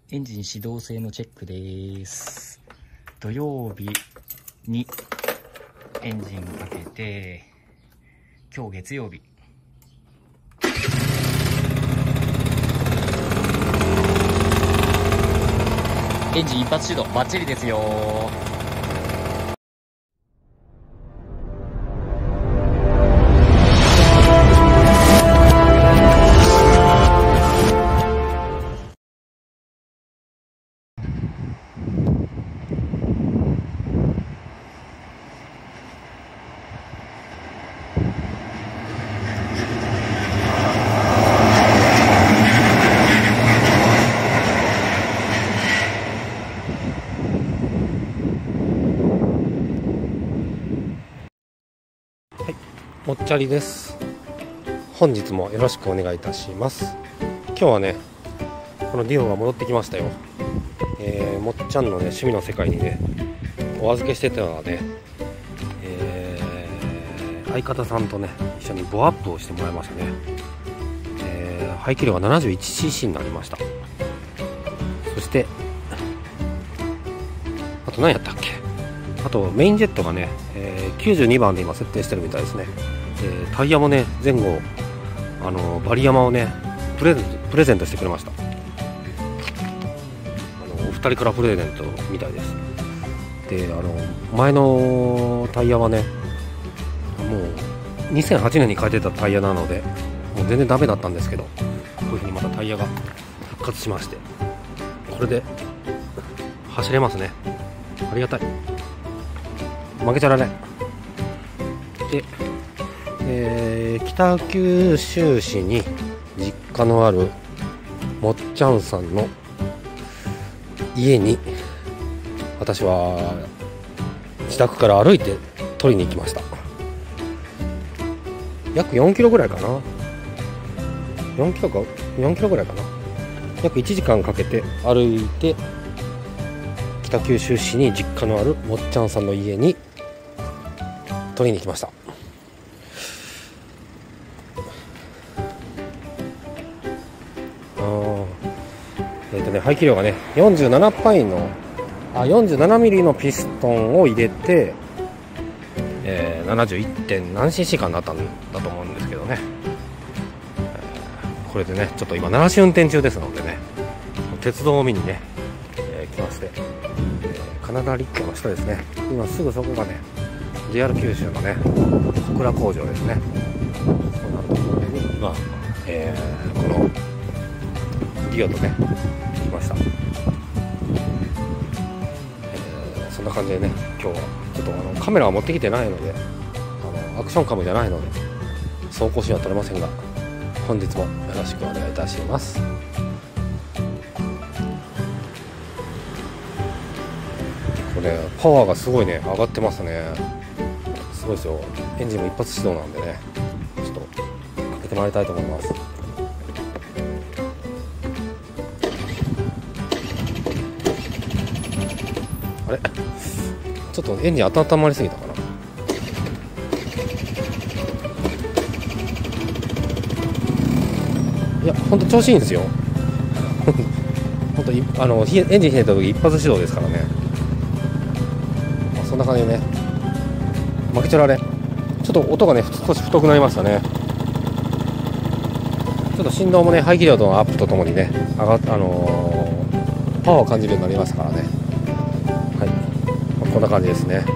エンジン始動性のチェックです。土曜日にエンジンかけて、今日月曜日。エンジン一発始動バッチリですよ。 もっちゃりです。本日もよろしくお願いいたします。今日はね、このディオが戻ってきましたよ。もっちゃんのね趣味の世界にねお預けしてたので、相方さんとね一緒にボアップをしてもらいましたね。排気量が 71cc になりました。そしてあと何やったっけ、あとメインジェットがね、92番で今設定してるみたいですね。タイヤもね前後バリヤマをねプレゼントしてくれました。お二人からプレゼントみたいです。で前のタイヤはねもう2008年に変えてたタイヤなのでもう全然ダメだったんですけど、こういう風にまたタイヤが復活しまして、これで走れますね。ありがたい。負けちゃられ。で、北九州市に実家のあるもっちゃんさんの家に私は自宅から歩いて取りに行きました。約4キロぐらいかな、4キロぐらいかな、約1時間かけて歩いて北九州市に実家のあるもっちゃんさんの家に取りに行きました。排気量がね47ミリのピストンを入れて、71. 何 cc かになったんだと思うんですけどね、これでねちょっと今鳴らし運転中ですのでね、鉄道を見にね、来まして、カナダ陸橋の下ですね。今すぐそこがね JR 九州のね小倉工場ですね。そんなところに今、このディオとね来ました。そんな感じでね今日はちょっとカメラは持ってきてないのでアクションカムじゃないので走行シーンは撮れませんが、本日もよろしくお願いいたします。これパワーがすごいね上がってますね。すごいですよ。エンジンも一発始動なんでね、ちょっとかけてもらいたいと思います。あれちょっとエンジン温まりすぎたかな。いやほんと調子いいんですよほんとエンジンひねった時一発始動ですからね。そんな感じでね負けちゃられ。ちょっと音がね少し太くなりましたね。ちょっと振動もね排気量のアップとともにねパワーを感じるようになりましたからね。はい、こんな感じですね。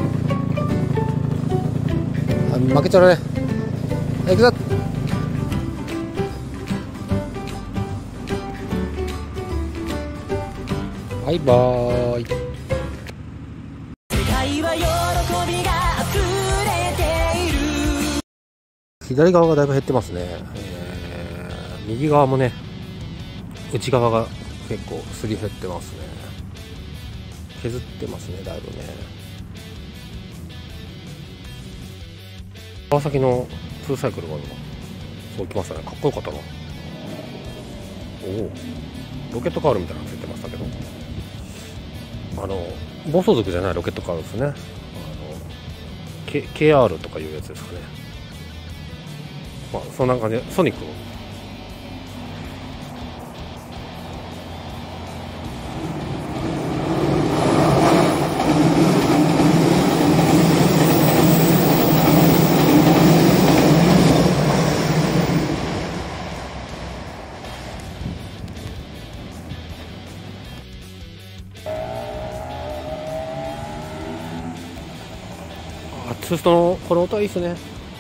負けちゃられ。行くぞ。バイバーイ。左側がだいぶ減ってますね。右側もね内側が結構すり減ってますね。削ってますねだいぶね。川崎の2サイクルがそう来ましたね。かっこよかったな。おおロケットカールみたいなのついてましたけど、暴走族じゃないロケットカールですね。KR とかいうやつですかね。まあそんな感じでソニックツーストのこの音はいいですね。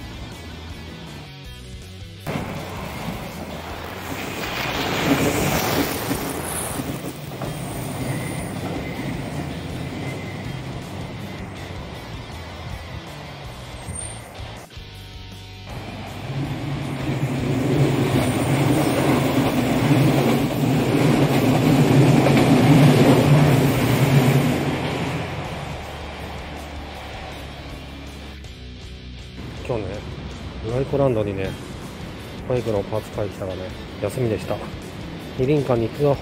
今日ね、ライコランドにね、バイクのパーツ買いに来たらね、休みでした。二輪館に行くぞ。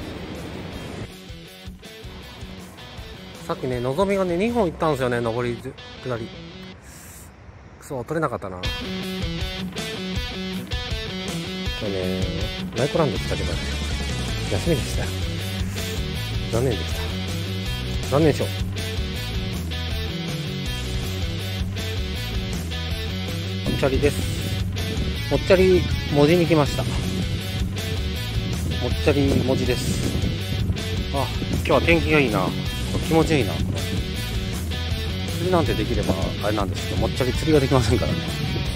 さっきね、のぞみがね、2本行ったんですよね、上り下り。そう、取れなかったな。今日ね、ライコランド来たけどね、休みでしたよ。残念でした。残念でしょ。もっちゃりです。もっちゃり文字に来ました。もっちゃり文字です。あ、今日は天気がいいな。気持ちいいな。釣りなんてできればあれなんですけど、もっちゃり釣りができませんからね。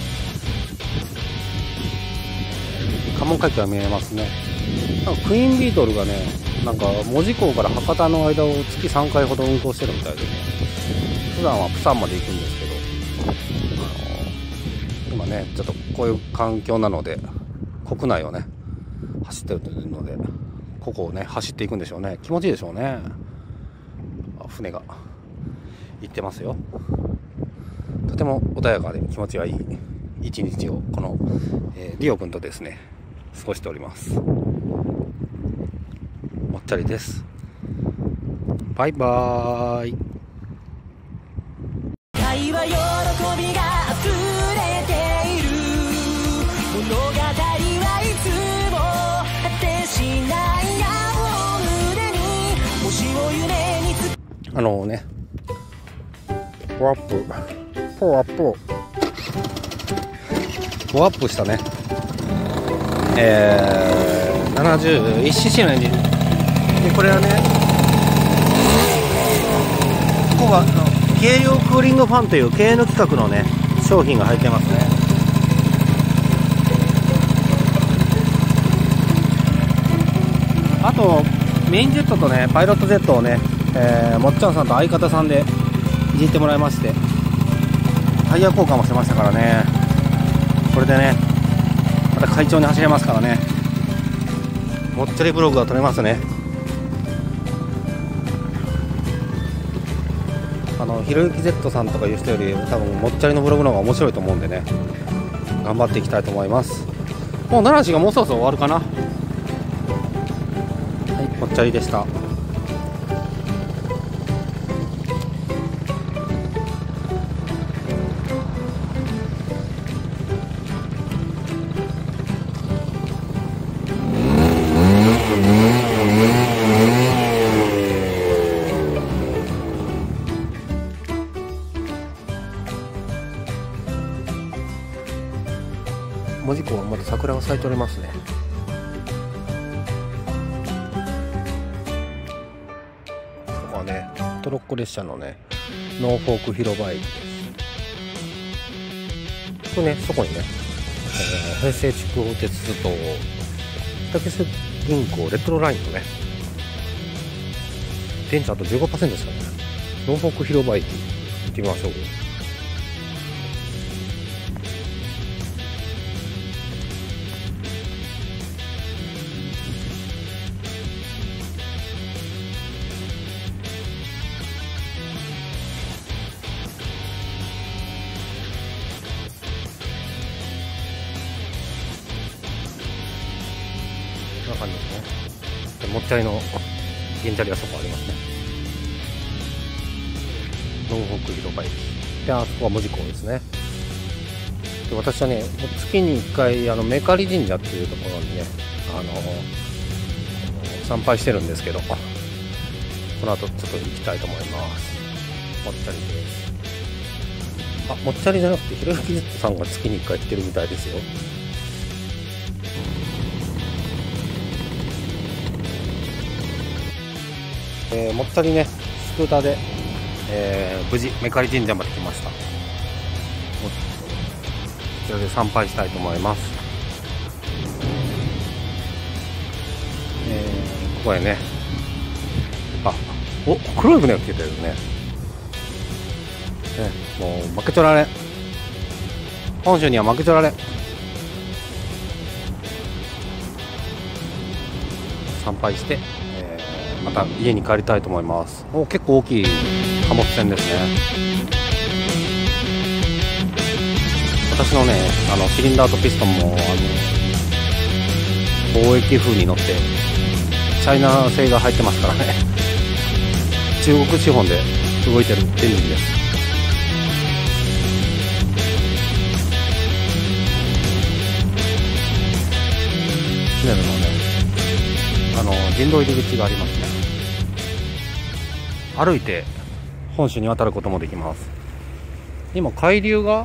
関門海峡が見えますね。なんかクイーンビートルがね、なんか門司港から博多の間を月3回ほど運行してるみたいでね、普段はプサンまで行くんですけど、今ねちょっとこういう環境なので国内をね走ってるので、ここをね走っていくんでしょうね。気持ちいいでしょうね。船が行ってますよ。とても穏やかで気持ちがいい一日をこの、リオ君とですね過ごしております。もっちゃりです。バイバーイ。 愛は喜びが溢れている物語はいつも果てしない矢を胸に星を夢にねポアップしたね71cc のエンジンで、これはね、ここが軽量クーリングファンという KN 規格のね商品が入ってますね。あとメインジェットとねパイロットジェットをね、もっちゃんさんと相方さんでいじってもらいまして、タイヤ交換もしてましたからね。これでねまた快調に走れますからね。もっちゃりブログが撮れますね。ひろゆき Z さんとかいう人より多分もっちゃりのブログの方が面白いと思うんでね、頑張っていきたいと思います。もう奈良市がもうそろそろ終わるかな。はい、もっちゃりでした。門司港はまだ桜が咲いておりますね。ここはねトロッコ列車のねノーフォーク広場駅です。とねそこにね、平成筑豊鉄道竹瀬銀行レトロラインのね電池あと 15% ですからね。ノーフォーク広場駅行ってみましょう。こんな感じですね。もっちゃりの原チャリがそこありますね。ノーフォーク広場駅で、あそこは門司港ですね。で私はね月に1回メカリ神社っていうところにね参拝してるんですけど、この後ちょっと行きたいと思います。もっちゃりです。あ、もっちゃりじゃなくてひろゆき Z さんが月に1回行ってるみたいですよ。もっちゃりねスクーターで、 無事メカリ神社まで来ました。こちらで参拝したいと思います。ここへね、黒い船が来てたよね。もう負けちょられん、本州には負けちょられん。参拝して、また家に帰りたいと思います。結構大きい貨物船ですね。私のね、シリンダーとピストンも貿易風に乗ってチャイナ製が入ってますからね。中国資本で動いてるエンジンです。船のね、人道入り口がありますね。歩いて本州に渡ることもできます。今海流が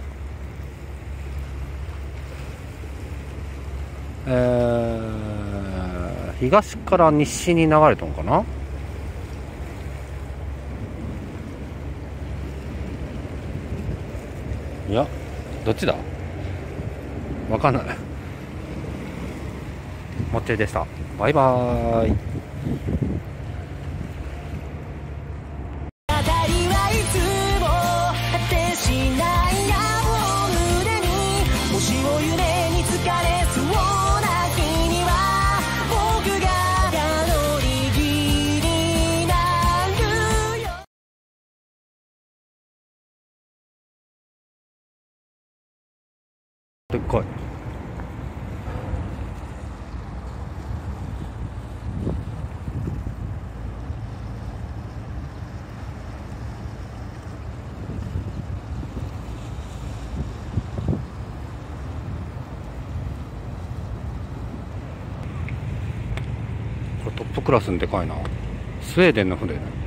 東から西に流れたのかな。いや、どっちだ、わかんない。もっちりでした。バイバーイ。でっかい。これトップクラスにでかいな。スウェーデンの船ね。